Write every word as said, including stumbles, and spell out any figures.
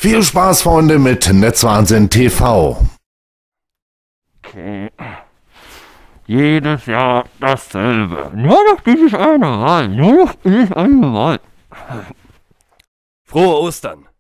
Viel Spaß, Freunde, mit Netzwahnsinn T V. Okay. Jedes Jahr dasselbe. Nur noch dieses eine Mal. Nur noch dieses eine Mal. Frohe Ostern!